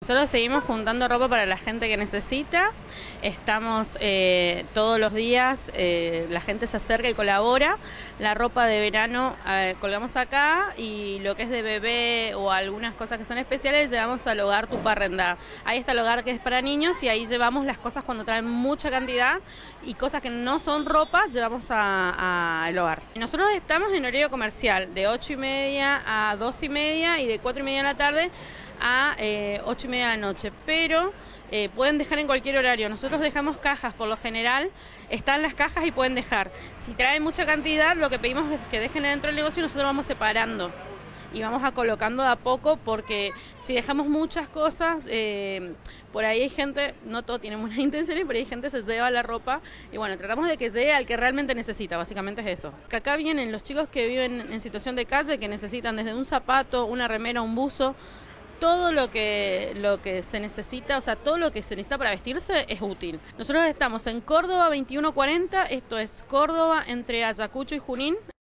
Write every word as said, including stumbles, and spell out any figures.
Nosotros seguimos juntando ropa para la gente que necesita, estamos eh, todos los días, eh, la gente se acerca y colabora, la ropa de verano eh, colgamos acá y lo que es de bebé o algunas cosas que son especiales llevamos al hogar Tuparrendá. Ahí está el hogar que es para niños y ahí llevamos las cosas cuando traen mucha cantidad y cosas que no son ropa llevamos al hogar. Nosotros estamos en horario comercial de ocho y media a dos y media y de cuatro y media de la tarde a eh, ocho y media de la noche, pero eh, pueden dejar en cualquier horario. Nosotros dejamos cajas, por lo general están las cajas y pueden dejar. Si traen mucha cantidad, lo que pedimos es que dejen dentro del negocio y nosotros vamos separando y vamos a colocando de a poco, porque si dejamos muchas cosas, eh, por ahí hay gente, no todo tiene buenas intenciones, pero hay gente que se lleva la ropa y bueno, tratamos de que llegue al que realmente necesita, básicamente es eso. Que acá vienen los chicos que viven en situación de calle, que necesitan desde un zapato, una remera, un buzo, todo lo que, lo que se necesita, o sea, todo lo que se necesita para vestirse es útil. Nosotros estamos en Córdoba veintiuno cuarenta, esto es Córdoba entre Ayacucho y Junín.